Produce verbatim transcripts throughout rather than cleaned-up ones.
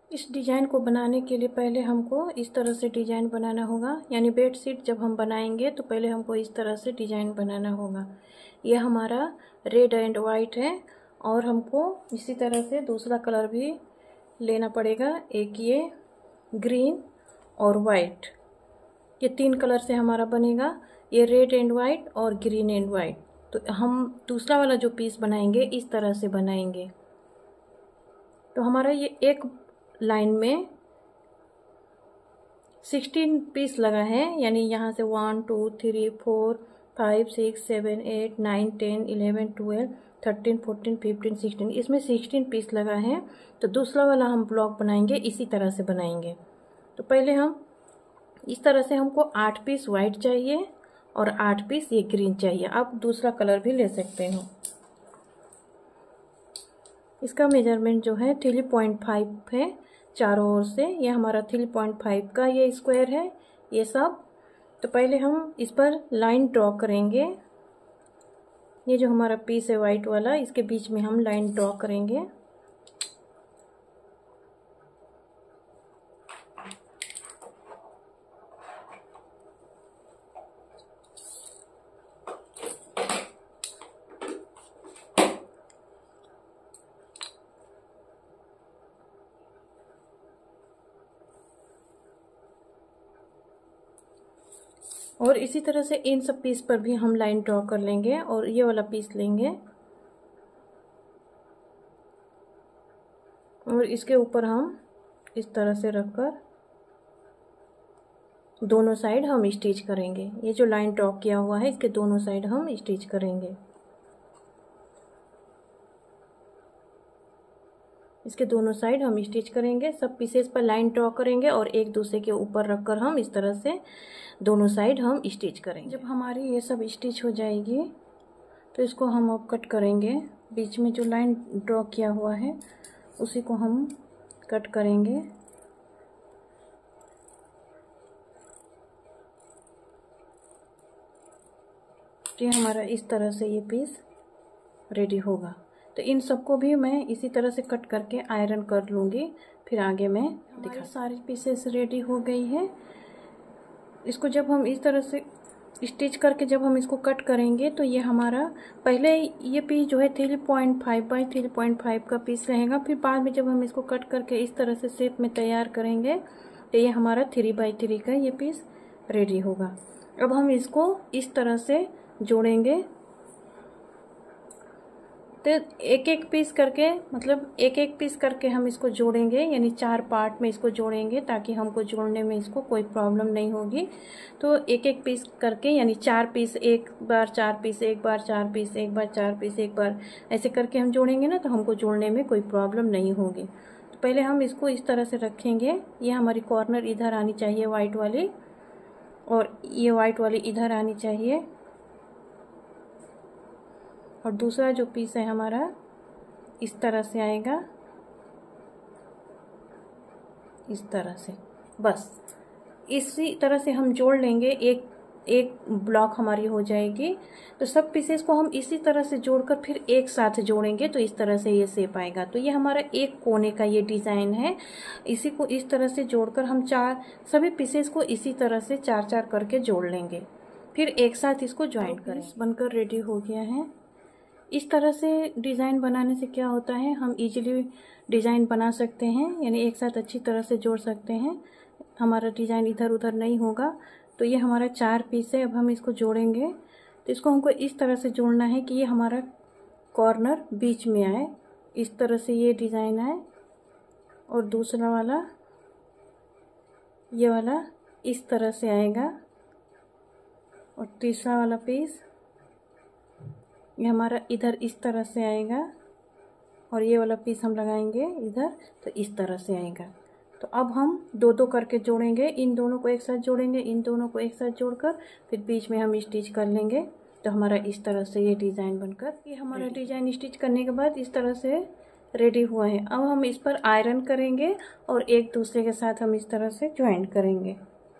इस डिज़ाइन को बनाने के लिए पहले हमको इस तरह से डिज़ाइन बनाना होगा, यानी बेड शीट जब हम बनाएंगे तो पहले हमको इस तरह से डिज़ाइन बनाना होगा। ये हमारा रेड एंड वाइट है और हमको इसी तरह से दूसरा कलर भी लेना पड़ेगा। एक ये ग्रीन और वाइट, ये तीन कलर से हमारा बनेगा। ये रेड एंड वाइट और ग्रीन एंड वाइट। तो हम दूसरा वाला जो पीस बनाएंगे इस तरह से बनाएंगे। तो हमारा ये एक लाइन में सिक्सटीन पीस लगा है, यानी यहाँ से one two three four five six seven eight nine ten eleven twelve thirteen fourteen fifteen sixteen, इसमें सिक्सटीन पीस लगा है। तो दूसरा वाला हम ब्लॉक बनाएंगे इसी तरह से बनाएंगे। तो पहले हम इस तरह से, हमको आठ पीस वाइट चाहिए और आठ पीस ये ग्रीन चाहिए। आप दूसरा कलर भी ले सकते हो। इसका मेजरमेंट जो है थ्री पॉइंट फाइव है चारों ओर से। ये हमारा थ्री पॉइंट फाइव का ये स्क्वायर है ये सब। तो पहले हम इस पर लाइन ड्रॉ करेंगे। ये जो हमारा पीस है वाइट वाला, इसके बीच में हम लाइन ड्रॉ करेंगे। और इसी तरह से इन सब पीस पर भी हम लाइन ड्रॉ कर लेंगे और ये वाला पीस लेंगे और इसके ऊपर हम इस तरह से रखकर दोनों साइड हम स्टिच करेंगे। ये जो लाइन ड्रॉ किया हुआ है इसके दोनों साइड हम स्टिच करेंगे। इसके दोनों साइड हम स्टिच करेंगे। सब पीसेस पर लाइन ड्रॉ करेंगे और एक दूसरे के ऊपर रखकर हम इस तरह से दोनों साइड हम स्टिच करेंगे। जब हमारी ये सब स्टिच हो जाएगी तो इसको हम अब कट करेंगे। बीच में जो लाइन ड्रॉ किया हुआ है उसी को हम कट करेंगे। तो ये हमारा इस तरह से ये पीस रेडी होगा। तो इन सबको भी मैं इसी तरह से कट करके आयरन कर लूँगी, फिर आगे मैं दिखा। सारी पीसेस रेडी हो गई है। इसको जब हम इस तरह से स्टिच करके जब हम इसको कट करेंगे तो ये हमारा पहले ये पीस जो है three point five by three point five का पीस रहेगा। फिर बाद में जब हम इसको कट करके इस तरह से शेप में तैयार करेंगे तो ये हमारा थ्री बाई थ्री का ये पीस रेडी होगा। अब हम इसको इस तरह से जोड़ेंगे। तो एक एक पीस करके, मतलब एक एक पीस करके हम इसको जोड़ेंगे, यानी चार पार्ट में इसको जोड़ेंगे ताकि हमको जोड़ने में इसको कोई प्रॉब्लम नहीं होगी। तो एक एक पीस करके, यानी चार पीस एक बार, चार पीस एक बार, चार पीस एक बार, चार पीस एक बार, ऐसे करके हम जोड़ेंगे ना तो हमको जोड़ने में कोई प्रॉब्लम नहीं होगी। तो पहले हम इसको इस तरह से रखेंगे। ये हमारी कॉर्नर इधर आनी चाहिए वाइट वाली, और ये वाइट वाली इधर आनी चाहिए, और दूसरा जो पीस है हमारा इस तरह से आएगा, इस तरह से। बस इसी तरह से हम जोड़ लेंगे, एक एक ब्लॉक हमारी हो जाएगी। तो सब पीसेस को हम इसी तरह से जोड़कर फिर एक साथ जोड़ेंगे तो इस तरह से ये शेप आएगा। तो ये हमारा एक कोने का ये डिज़ाइन है। इसी को इस तरह से जोड़कर हम चार सभी पीसेस को इसी तरह से चार चार करके जोड़ लेंगे, फिर एक साथ इसको ज्वाइन करें। बनकर रेडी हो गया है। इस तरह से डिज़ाइन बनाने से क्या होता है, हम इजीली डिज़ाइन बना सकते हैं, यानी एक साथ अच्छी तरह से जोड़ सकते हैं। हमारा डिज़ाइन इधर उधर नहीं होगा। तो ये हमारा चार पीस है। अब हम इसको जोड़ेंगे तो इसको हमको इस तरह से जोड़ना है कि ये हमारा कॉर्नर बीच में आए, इस तरह से ये डिज़ाइन आए, और दूसरा वाला ये वाला इस तरह से आएगा, और तीसरा वाला पीस ये हमारा इधर इस तरह से आएगा, और ये वाला पीस हम लगाएंगे इधर तो इस तरह से आएगा। तो अब हम दो दो करके जोड़ेंगे, इन दोनों को एक साथ जोड़ेंगे, इन दोनों को एक साथ जोड़कर फिर बीच में हम स्टिच कर लेंगे। तो हमारा इस तरह से ये डिज़ाइन बनकर, ये हमारा डिज़ाइन स्टिच करने के बाद इस तरह से रेडी हुआ है। अब हम इस पर आयरन करेंगे और एक दूसरे के साथ हम इस तरह से ज्वाइन करेंगे।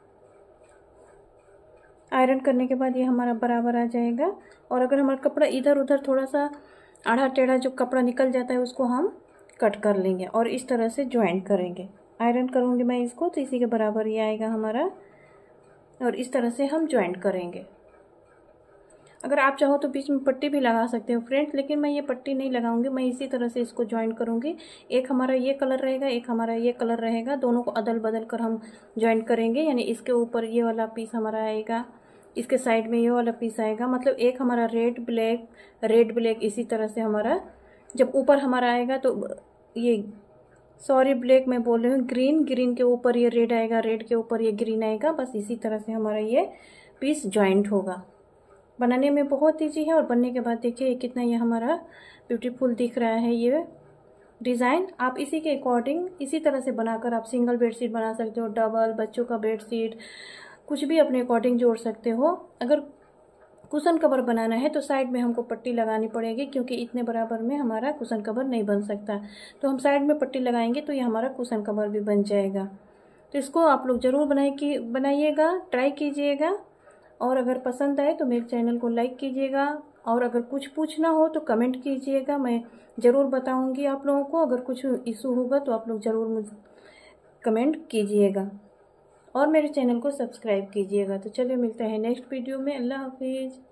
आयरन करने के बाद ये हमारा बराबर आ जाएगा। और अगर हमारा कपड़ा इधर उधर थोड़ा सा आड़ा टेढ़ा जो कपड़ा निकल जाता है उसको हम कट कर लेंगे और इस तरह से ज्वाइन करेंगे। आयरन करूँगी मैं इसको तो इसी के बराबर ये आएगा हमारा। और इस तरह से हम जॉइंट करेंगे। अगर आप चाहो तो बीच में पट्टी भी लगा सकते हो फ्रेंड्स, लेकिन मैं ये पट्टी नहीं लगाऊंगी, मैं इसी तरह से इसको ज्वाइन करूंगी। एक हमारा ये कलर रहेगा, एक हमारा ये कलर रहेगा, दोनों को अदल बदल कर हम ज्वाइन करेंगे। यानी इसके ऊपर ये वाला पीस हमारा आएगा, इसके साइड में ये वाला पीस आएगा, मतलब एक हमारा रेड ब्लैक रेड ब्लैक, इसी तरह से हमारा जब ऊपर हमारा आएगा तो ये सॉरी ब्लैक मैं बोल रही हूँ, ग्रीन ग्रीन के ऊपर ये रेड आएगा, रेड के ऊपर ये ग्रीन आएगा। बस इसी तरह से हमारा ये पीस ज्वाइंट होगा। बनाने में बहुत ईजी है और बनने के बाद देखिए कितना ये हमारा ब्यूटीफुल दिख रहा है ये डिज़ाइन। आप इसी के अकॉर्डिंग इसी तरह से बनाकर आप सिंगल बेडशीट बना सकते हो, डबल, बच्चों का बेडशीट, कुछ भी अपने अकॉर्डिंग जोड़ सकते हो। अगर कुशन कवर बनाना है तो साइड में हमको पट्टी लगानी पड़ेगी, क्योंकि इतने बराबर में हमारा कुशन कवर नहीं बन सकता। तो हम साइड में पट्टी लगाएंगे तो ये हमारा कुशन कवर भी बन जाएगा। तो इसको आप लोग ज़रूर बनाए कि बनाइएगा, ट्राई कीजिएगा। और अगर पसंद आए तो मेरे चैनल को लाइक कीजिएगा, और अगर कुछ पूछना हो तो कमेंट कीजिएगा, मैं ज़रूर बताऊंगी आप लोगों को। अगर कुछ इशू होगा तो आप लोग ज़रूर मुझे कमेंट कीजिएगा और मेरे चैनल को सब्सक्राइब कीजिएगा। तो चलिए मिलते हैं नेक्स्ट वीडियो में। अल्लाह हाफिज़।